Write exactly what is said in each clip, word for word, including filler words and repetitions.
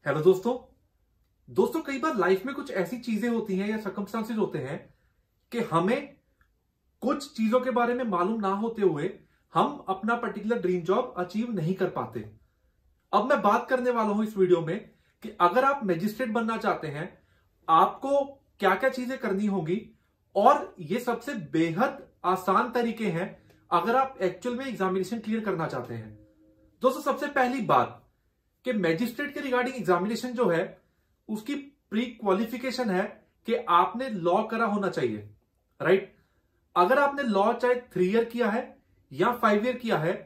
Hello दोस्तों दोस्तों कई बार लाइफ में कुछ ऐसी चीजें होती हैं या सर्कमस्टांसेस होते हैं कि हमें कुछ चीजों के बारे में मालूम ना होते हुए हम अपना पर्टिकुलर ड्रीम जॉब अचीव नहीं कर पाते। अब मैं बात करने वाला हूं इस वीडियो में कि अगर आप मजिस्ट्रेट बनना चाहते हैं आपको क्या क्या चीजें करनी होगी और ये सबसे बेहद आसान तरीके हैं अगर आप एक्चुअल में एग्जामिनेशन क्लियर करना चाहते हैं। दोस्तों सबसे पहली बात कि मैजिस्ट्रेट के रिगार्डिंग एग्जामिनेशन जो है उसकी प्री क्वालिफिकेशन है कि आपने लॉ करा होना चाहिए, राइट। अगर आपने लॉ चाहे थ्री ईयर किया है या फाइव ईयर किया है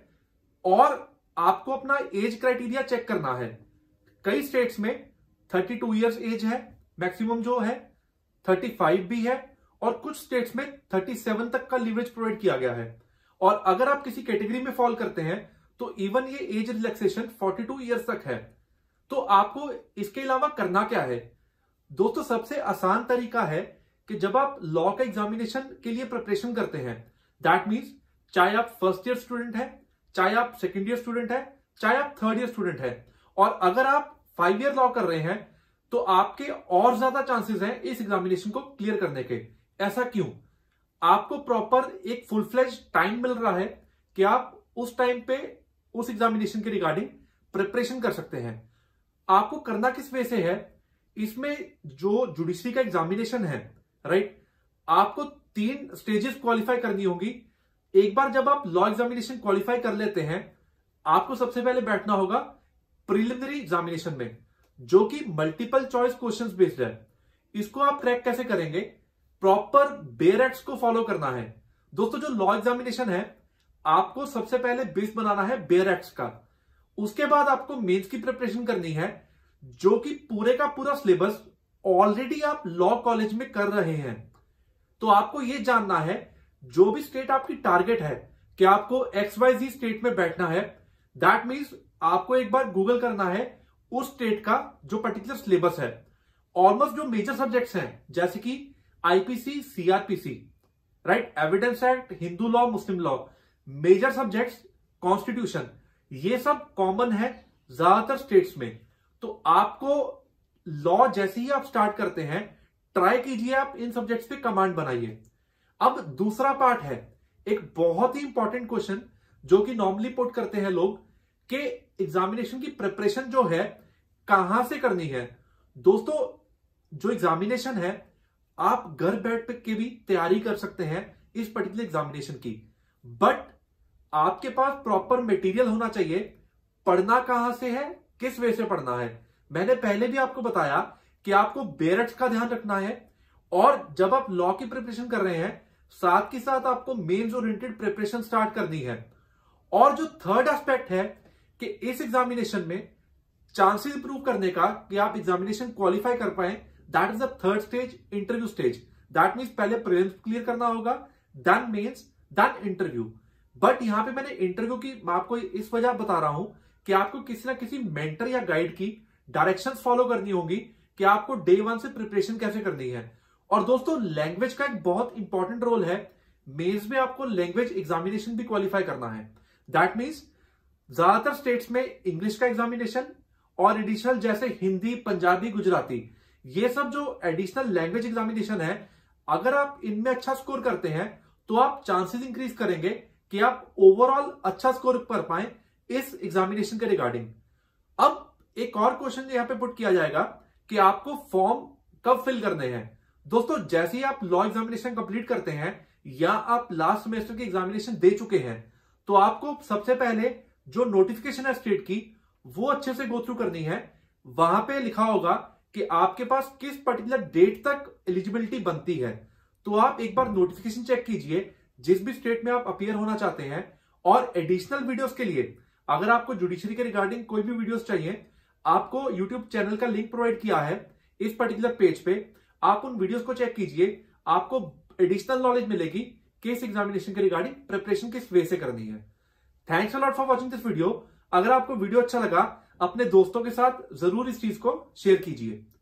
और आपको अपना एज क्राइटेरिया चेक करना है, कई स्टेट्स में थर्टी टू ईयर्स एज है मैक्सिमम जो है, थर्टी फाइव भी है और कुछ स्टेट्स में थर्टी सेवन तक का लीवरेज प्रोवाइड किया गया है। और अगर आप किसी कैटेगरी में फॉल करते हैं तो इवन ये age relaxation forty two years तक है। तो आपको इसके अलावा करना क्या है दोस्तों? सबसे आसान तरीका है कि जब आप लॉ का एग्जामिनेशन के लिए प्रिपरेशन करते हैं, दैट मींस चाहे आप फर्स्ट ईयर स्टूडेंट है, चाहे आप सेकेंड ईयर स्टूडेंट है, चाहे आप थर्ड ईयर स्टूडेंट है और अगर आप फाइव ईयर लॉ कर रहे हैं तो आपके और ज्यादा चांसेस हैं इस एग्जामिनेशन को क्लियर करने के। ऐसा क्यों? आपको प्रॉपर एक फुल फ्लेज टाइम मिल रहा है कि आप उस टाइम पे उस एग्जामिनेशन के रिगार्डिंग प्रिपरेशन कर सकते हैं। आपको करना किस वे से है, इसमें जो जुडिशरी का एग्जामिनेशन है, राइट, आपको तीन स्टेजेस क्वालिफाई करनी होगी। एक बार जब आप लॉ एग्जामिनेशन क्वालिफाई कर लेते हैं आपको सबसे पहले बैठना होगा प्रिलिमिनरी एग्जामिनेशन में जो कि मल्टीपल चॉइस क्वेश्चंस बेस्ड है। इसको आप क्रैक कैसे करेंगे? प्रॉपर बेयर एक्ट्स को फॉलो करना है। दोस्तों जो लॉ एग्जामिनेशन है आपको सबसे पहले बेस बनाना है बेयर एक्ट्स का, उसके बाद आपको मेंस की प्रिपरेशन करनी है जो कि पूरे का पूरा सिलेबस ऑलरेडी आप लॉ कॉलेज में कर रहे हैं। तो आपको यह जानना है जो भी स्टेट आपकी टारगेट है कि आपको एक्स वाई जी स्टेट में बैठना है, दैट मींस आपको एक बार गूगल करना है उस स्टेट का जो पर्टिकुलर सिलेबस है। ऑलमोस्ट जो मेजर सब्जेक्ट्स हैं जैसे कि IPC, CrPC, right, evidence act, Hindu law, Muslim law, major subjects, constitution, ये सब कॉमन है ज्यादातर स्टेट्स में। तो आपको लॉ जैसे ही आप स्टार्ट करते हैं ट्राई कीजिए आप इन सब्जेक्ट्स पे कमांड बनाइए। अब दूसरा पार्ट है एक बहुत ही इंपॉर्टेंट क्वेश्चन जो कि नॉर्मली पुट करते हैं लोग कि एग्जामिनेशन की प्रिपरेशन जो है कहां से करनी है। दोस्तों जो एग्जामिनेशन है आप घर बैठ के भी तैयारी कर सकते हैं इस पर्टिकुलर एग्जामिनेशन की, बट आपके पास प्रॉपर मटेरियल होना चाहिए। पढ़ना कहां से है, किस वे से पढ़ना है, मैंने पहले भी आपको बताया कि आपको बेयर एक्ट्स का ध्यान रखना है और जब आप लॉ की प्रिपरेशन कर रहे हैं साथ के साथ आपको मेंस ओरिएंटेड प्रिपरेशन स्टार्ट करनी है। और जो थर्ड एस्पेक्ट है कि इस एग्जामिनेशन में चांसेस इंप्रूव करने का कि आप एग्जामिनेशन क्वालिफाई कर पाए, that is the third stage, interview stage. That means पहले प्रीलिम्स क्लियर करना होगा, then mains, then interview. But यहां पे मैंने इंटरव्यू की मैं आपको इस वजह बता रहा हूं कि आपको किसी ना किसी मेंटर या गाइड की डायरेक्शंस फॉलो करनी होगी कि आपको डे वन से प्रिपरेशन कैसे करनी है। और दोस्तों लैंग्वेज का एक बहुत इंपॉर्टेंट रोल है। मेंस में आपको लैंग्वेज एग्जामिनेशन भी क्वालिफाई करना है। दैट मींस ज्यादातर स्टेट्स में इंग्लिश का एग्जामिनेशन और एडिशनल जैसे हिंदी, पंजाबी, गुजराती, ये सब जो एडिशनल लैंग्वेज एग्जामिनेशन है, अगर आप इनमें अच्छा स्कोर करते हैं तो आप चांसेस इंक्रीज करेंगे कि आप ओवरऑल अच्छा स्कोर कर पाए इस एग्जामिनेशन के रिगार्डिंग। अब एक और क्वेश्चन यहां पे पुट किया जाएगा कि आपको फॉर्म कब फिल करने हैं। दोस्तों जैसे ही आप लॉ एग्जामिनेशन कंप्लीट करते हैं या आप लास्ट सेमेस्टर की एग्जामिनेशन दे चुके हैं तो आपको सबसे पहले जो नोटिफिकेशन है स्टेट की वो अच्छे से गो थ्रू करनी है। वहां पे लिखा होगा कि आपके पास किस पर्टिकुलर डेट तक एलिजिबिलिटी बनती है। तो आप एक बार नोटिफिकेशन चेक कीजिए जिस भी स्टेट में आप अपीयर होना चाहते हैं। और एडिशनल वीडियोस के लिए अगर आपको जुडिशरी के रिगार्डिंग कोई भी वीडियोस चाहिए, आपको यूट्यूब चैनल का लिंक प्रोवाइड किया है इस पर्टिकुलर पेज पे, आप उन वीडियोस को चेक कीजिए, आपको एडिशनल नॉलेज मिलेगी कि इस एग्जामिनेशन के रिगार्डिंग प्रिपरेशन किस वे से करनी है। Thanks a lot for watching this video. अगर आपको वीडियो अच्छा लगा अपने दोस्तों के साथ जरूर इस चीज को शेयर कीजिए।